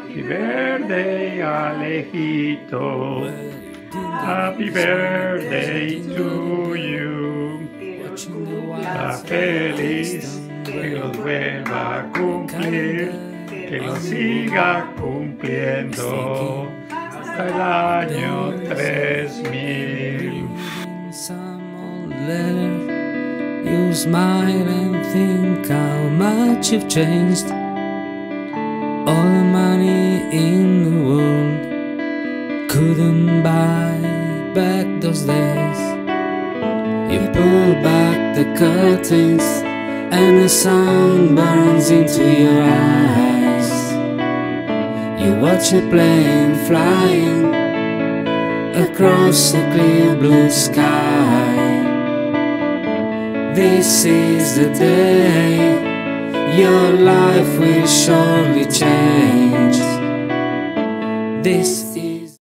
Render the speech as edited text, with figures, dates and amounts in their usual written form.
Happy birthday, Alejito. Happy birthday to you. Está feliz, que los vuelva a cumplir, que los siga cumpliendo hasta el año 3000. You smile and think how much you've changed. All the money in the world couldn't buy back those days. You pull back the curtains and the sun burns into your eyes. You watch a plane flying across the clear blue sky. This is the day your life will surely change. This